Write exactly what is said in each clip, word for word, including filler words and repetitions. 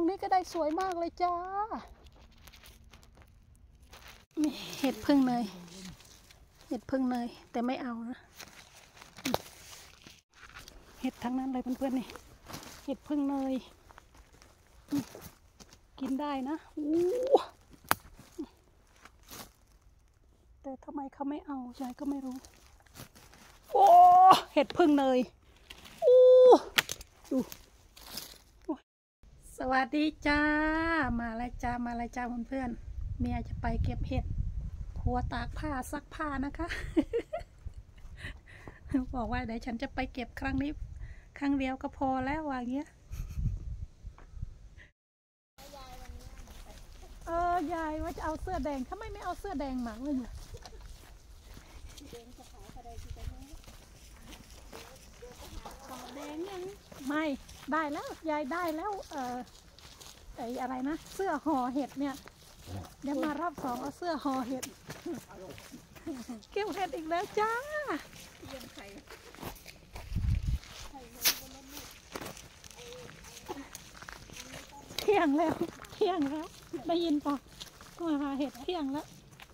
นี้ก็ได้สวยมากเลยจ้ามีเห็ดพึ่งเนยเห็ดพึ่งเนยแต่ไม่เอานะเห็ดทั้งนั้นเลยเพื่อนๆนี่เห็ดพึ่งเนยกินได้นะอู้แต่ทำไมเขาไม่เอายายก็ไม่รู้โอ้เห็ดพึ่งเนยอู้ดูสวัสดีจ้ามาแล้วจ้ามาแล้วจ้าเพื่อนๆเมียจะไปเก็บเห็ดผัวตากผ้าซักผ้านะคะ บอกว่าเดี๋ยวฉันจะไปเก็บครั้งนี้ครั้งเดียวก็พอแล้วว่าอย่างเงี้ยเออยายว่าจะเอาเสื้อแดงทำไมไม่เอาเสื้อแดงมาเลยเนี่ยแดงยังไม่ได้แล้วยายได้แล้วเออไออะไรนะเสื้อห่อเห็ดเนี่ยเดี๋ยวมารอบสองเอาเสื้อห่อเห็ดเก็บเห็ดอีกแล้วจ้าเที่ยงแล้วเที่ยงแล้วได้ยินปะมาหาเห็ดเที่ยงแล้ว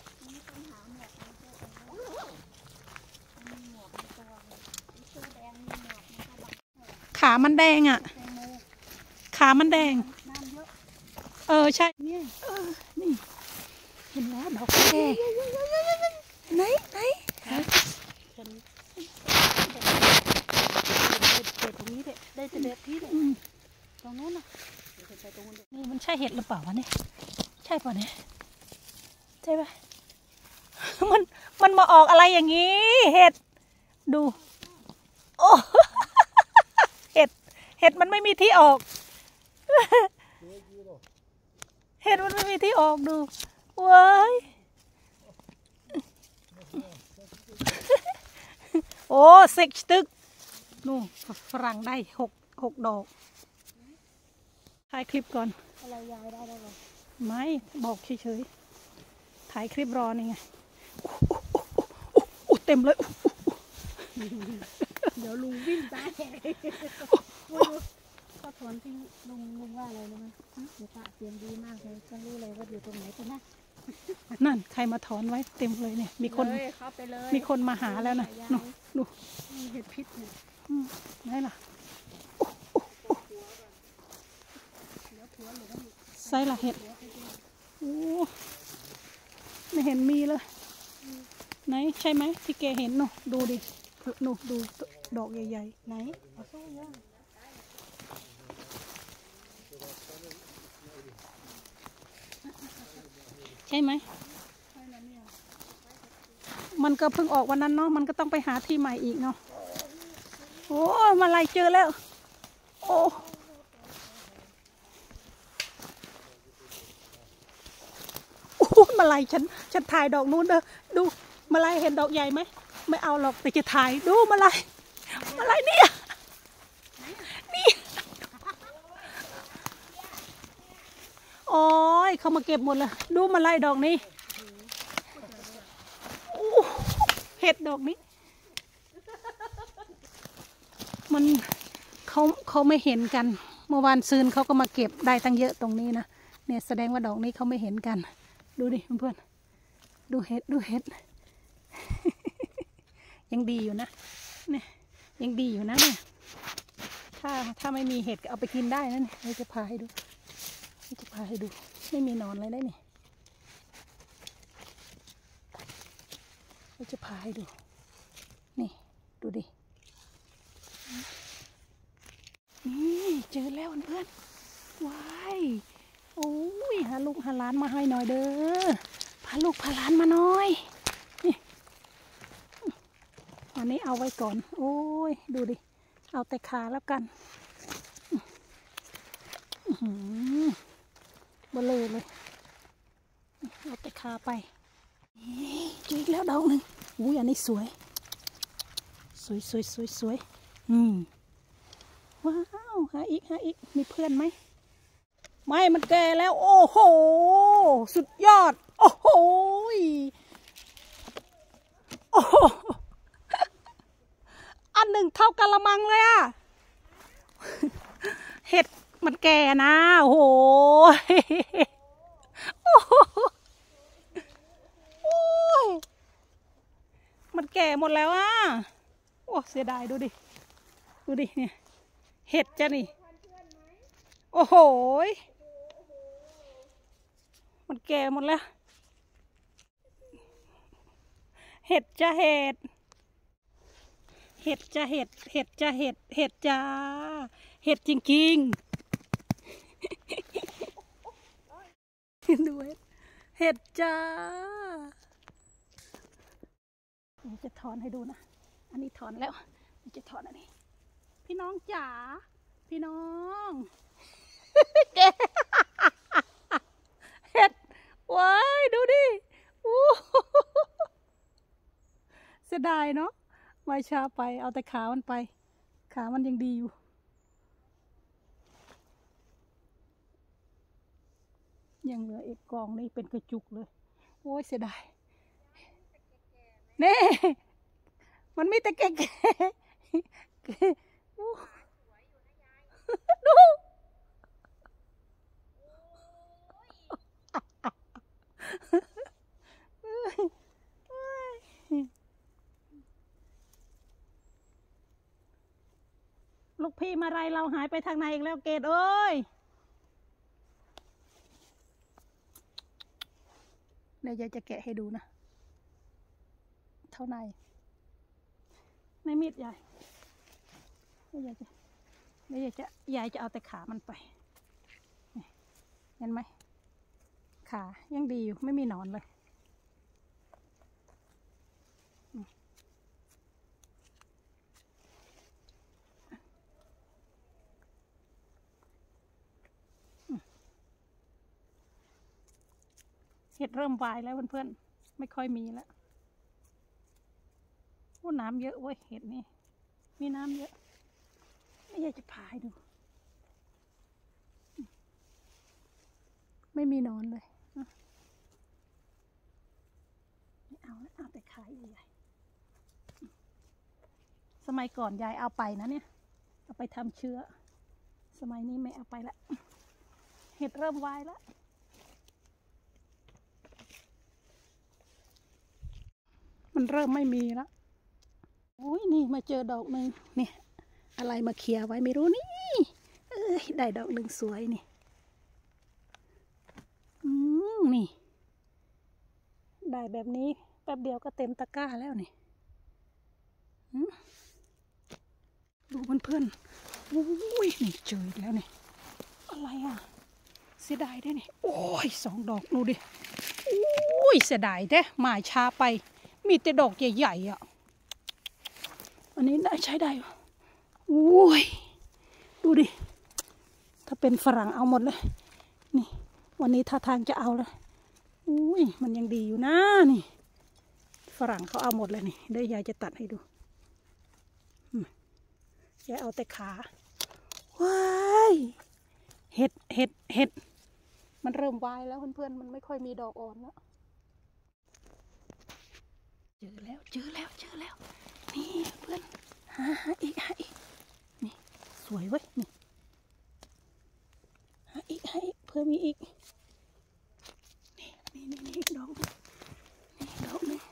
ขามันแดงอ่ะขามันแดงเออใช่เนี่ยเออนี่เห็นแล้วดอกแดงไหนไหนเด็ดตรงนี้เด็ดได้แต่เด็ดที่เด็ดตรงนู้นน่ะนี่มันใช่เห็ดหรือเปล่าวะเนี่ยใช่ป่ะเนี่ยใช่ป่ะมันมันมาออกอะไรอย่างนี้เห็ดดูโอ้เห็ดเห็ดมันไม่มีที่ออกเห็ดมันไม่มีที่ออกดูว้ายโอ้เซ็กตึกนู่นฝรั่งได้หกหกดอกถ่ายคลิปก่อนอะไรยายได้ได้หรอไม่บอกเฉยๆถ่ายคลิปรอนี่ไงโอ้เต็มเลยเดี๋ยวลุงวิ่งตายก็ถอนที่ลุงลุงว่าอะไรรู้ไหมเดี๋ยวตาเสียงดีมากเลยฉันรู้เลยว่าอยู่ตรงไหนกันนะนั่นใครมาถอนไว้เต็มเลยเนี่ยมีคนมีคนมาหาแล้วนะดูดูเห็ดพิษเนี่ยไหนล่ะไซละเห็ดโอ้ไม่เห็นมีเลยไหนใช่ไหมที่แกเห็นหนูดูดิหนูดูดอกใหญ่ๆไหนใช่ไหมมันก็เพิ่งออกวันนั้นเนาะมันก็ต้องไปหาที่ใหม่อีกเนาะโอ้มาไล่เจอแล้วโอ้มาไล่ฉันฉันถ่ายดอกนู้นเด้อดูมาไล่เห็นดอกใหญ่ไหมไม่เอาหรอกแต่จะถ่ายดูมาไล่มาไล่เนี่ยนี่โอ้ยเขามาเก็บหมดเลยดูมาไล่ดอกนี้เห็ดดอกนี้มันเขาเขาไม่เห็นกันเมื่อวานซืนเขาก็มาเก็บได้ตั้งเยอะตรงนี้นะเนี่ยแสดงว่าดอกนี้เขาไม่เห็นกันดูดิเพื่อนๆดูเห็ดดูเห็ดยังดีอยู่นะเนี่ยยังดีอยู่นะเนี่ยถ้าถ้าไม่มีเห็ดก็เอาไปกินได้นะเนี่ยเราจะพาให้ดูเราจะพาให้ดูไม่มีนอนเลยได้เนี่ยเราจะพาให้ดูนี่ดูดินี่เจอแล้วเพื่อนว้ายโอ้ยหาลูกหาหลานมาให้หน่อยเด้อพาลูกพาหลานมาหน่อยนี่อันนี้เอาไว้ก่อนโอ้ยดูดิเอาแต่ขาแล้วกันเบลอเลยเอาแต่ขาไปเจออีกแล้วดอกหนึ่งอุ้ยอันนี้สวยสวยสวยสวยสวยอืมว้าวหาอีกหาอีกมีเพื่อนไหมไม่มันแก่แล้วโอ้โหสุดยอดโอ้โหโอ้โหอันหนึ่งเท่ากะละมังเลยอะเห็ดมันแก่นะโอ้โหโอ้ยมันแก่หมดแล้วอ่ะโอ้เสียดายดูดิดูดิเนี่ยเห็ดจ้ะนี่โอ้โหมันแก่หมดแล้วเห็ดจะเห็ดเห็ดจะเห็ดเห็ดจะเห็ดเห็ดจ้าเห็ดจริงๆดูเห็ดจ้าจะถอนให้ดูนะอันนี้ถอนแล้วจะถอนอันนี้พี่น้องจ๋าพี่น้องเห็ดว้ายดูดิเสียดายเนาะไม่ช้าไปเอาแต่ขามันไปขามันยังดีอยู่ยังเหลืออีกกองนี่เป็นกระจุกเลยโอ้ยเสียดายนี่มันมีแต่แก่ๆดูลูกพี่มาไรเราหายไปทางไหนอีกแล้วเกดเอ้ยเดี๋ยวยายจะแกะให้ดูนะเท่าไหนในมีดยายเดี๋ยวยายจะเดี๋ยวยายจะยายจะเอาแต่ขามันไปเห็นไหมขายังดีอยู่ไม่มีหนอนเลยเห็ดเริ่มวายแล้วเพื่อนๆไม่ค่อยมีแล้วโอ้น้ำเยอะเว้ยเห็ดนี่มีน้ำเยอะไม่อยากจะพายดูไม่มีนอนเลยไม่เอาแล้วเอาแต่ขายใหญ่ๆสมัยก่อนยายเอาไปนะเนี่ยเอาไปทำเชื้อสมัยนี้ไม่เอาไปละเห็ดเริ่มวายแล้วมันเริ่มไม่มีแล้วโอ้ยนี่มาเจอดอกหนึ่งเนี่ยอะไรมาเคลียร์ไว้ไม่รู้นี่เอ้ยได้ดอกหนึ่งสวยนี่อืมนี่ได้แบบนี้แป๊บเดียวก็เต็มตะกร้าแล้วนี่ดูเพื่อนๆโอ้ยนี่เจอแล้วนี่อะไรอ่ะเสียดายได้นี่โอ้ยสองดอกดูดิโอ้ยเสียดายแท้มาช้าไปมีแต่ดอกใหญ่ๆอ่ะอันนี้ได้ใช้ได้โอ้ยดูดิถ้าเป็นฝรั่งเอาหมดเลยนี่วันนี้ท่าทางจะเอาเลยอุ้ยมันยังดีอยู่นะนี่ฝรั่งเขาเอาหมดเลยนี่เดี๋ยวยายจะตัดให้ดูยายเอาแต่ขาว้ายเห็ดเห็ดเห็ดมันเริ่มวายแล้วเพื่อนๆมันไม่ค่อยมีดอกอ่อนแล้วเจอแล้วเจอแล้วเจอแล้วนี่เพื่อนหาหาอีกหาอีกนี่สวยเว้ยนี่หาอีกหาอีกเพื่อมีอีกนี่นี่นี่นี่อีกดอกนี่ดอกนึง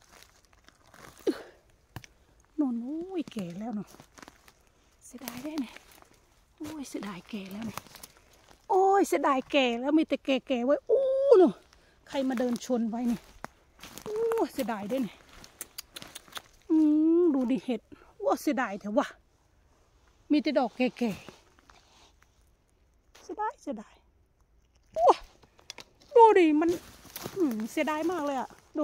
โน่นโอ้ยแก่แล้วเนาะเสียดายได้เนี่ยโอ้ยเสียดายแก่แล้วเนี่ยโอ้ยเสียดายแก่แล้วมีแต่แก่แก่ไว้อู้เนาะใครมาเดินชนไว้เนี่ยโอ้เสียดายได้เนี่ยอืมดูดิเห็ดว่าเสียดายเถอะวะมีแต่ดอกแก่ๆเสียดายเสียดายว้าดูดิมันเสียดายมากเลยอ่ะดู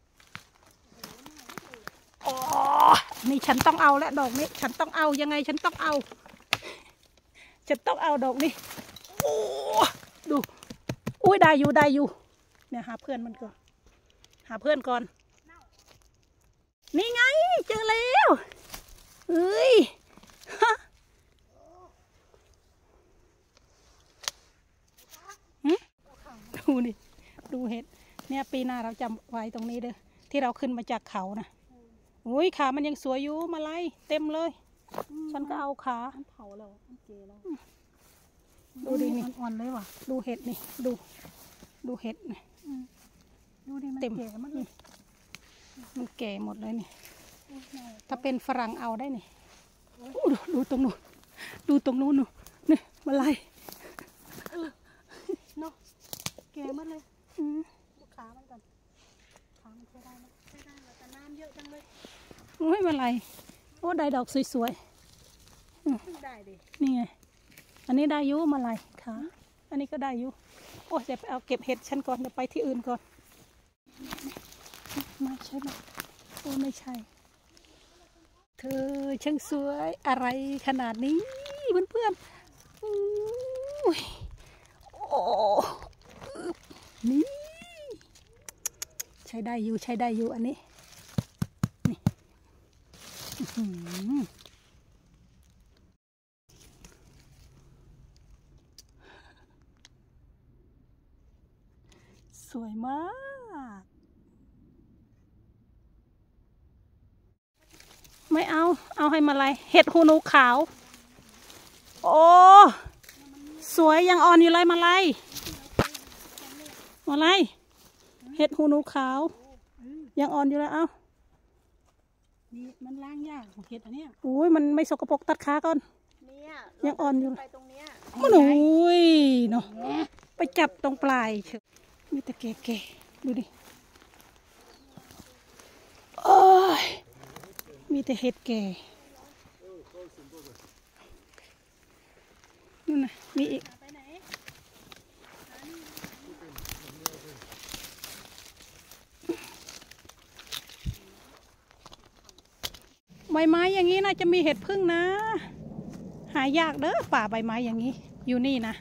อ๋อนี่ฉันต้องเอาและดอกนี้ฉันต้องเอายังไงฉันต้องเอาฉันต้องเอาดอกนี้โอ้ดูอุ้ยได้อยู่ได้อยู่เนี่ยหาเพื่อนมันก่อนหาเพื่อนก่อนนี่ไงเจอแล้วเฮ้ยดูนี่ดูเห็ดเนี่ยปีหน้าเราจำไว้ตรงนี้เด้อที่เราขึ้นมาจากเขานะอุ้ยขามันยังสวยอยู่มาไล่เต็มเลยฉันก็เอาขาเผาแล้วเกแล้วดูดินี่อ่อนๆเลยว่ะดูเห็ดนี่ดูดูเห็ดนี่ดูดิมันแก่มันเลยมันแก่หมดเลยนี่ถ้าเป็นฝรั่งเอาได้นี่ดูดูตรงนู้นดูตรงนู้นนู่นนี่มาไล่เนาะแก่มันเลยขามันก่อนขามันใช้ได้ไหมใช้ได้แต่น้ำเยอะจังเลยโอ้ยมาไล่โอ้ได้ดอกสวยๆได้ดินี่ไงอันนี้ได้ยุมาไล่ขาอันนี้ก็ได้ยุโอ้เดี๋ยวไปเอาเก็บเห็ดฉันก่อนเดี๋ยวไปที่อื่นก่อนไม่ใช่ไหมโอ้ไม่ใช่เธอช่างสวยอะไรขนาดนี้เพื่อนๆโอ้นี่ใช้ได้อยู่ใช้ได้อยู่อันนี้นี่สวยมากไม่เอาเอาให้มาลายเห็ดหูหนูขาวโอ้สวยยังอ่อนอยู่เลยมาลายมาลายเห็ดหูหนูขาวยังอ่อนอยู่เลยเอ้านี่มันล้างยากเห็ดอันเนี้ยอุ้ยมันไม่สกปรกตัดขาก่อนเนี่ยยังอ่อนอยู่ไปตรงเนี้ยมันอุ้ยเนาะไปจับตรงปลายเฉยมีแต่แก่ๆดูดิโอ้ยมีแต่เห็ดแก่นู่นนะมีอีกใบไม้อย่างนี้น่าจะมีเห็ดพึ่งนะหายากเด้อป่าใบไม้อย่างนี้อยู่นี่นะ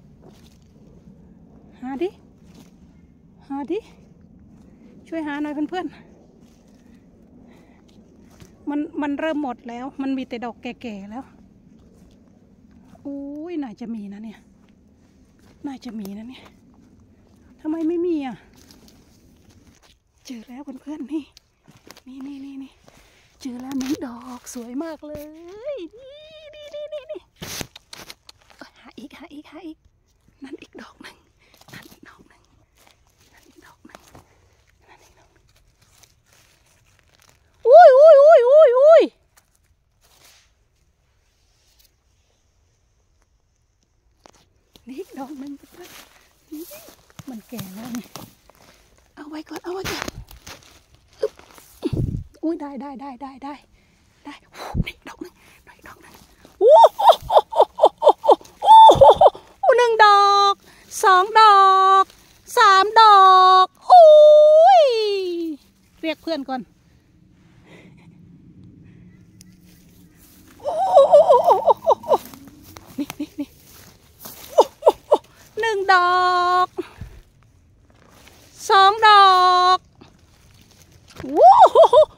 หาดิหาดิช่วยหาหน่อยเพื่อนๆมันมันเริ่มหมดแล้วมันมีแต่ดอกแก่ๆแล้วอุ้ยน่าจะมีนะเนี่ยน่าจะมีนะเนี่ยทำไมไม่มีอ่ะเจอแล้วเพื่อนๆนี่นี่นี่นี่นี่เจอแล้วหนึ่งดอกสวยมากเลยนี่นี่นี่นี่นี่หาอีกหาอีกหาอีกนั่นอีกดอกหนึ่งนั่นอีกดอกหนึ่งนั่นอีกดอกหนึ่งนั่นอีกดอกหนึ่งอุ้ยอุ้ยอุ้ยอุ้ยอุ้ยนี่อีกดอกหนึ่งมันแก่แล้วนี่เอาไว้ก่อนเอาไว้ก่อนอุ้ยได้ได้ได้ได้ได้ได้นี่ดอกหนึ่งได้ดอกหนึ่งโอ้โหหนึ่งดอกสองดอกสามดอกโอ้ยเรียกเพื่อนก่อนนี่นี่นี่หนึ่งดอกสองดอกโอ้โห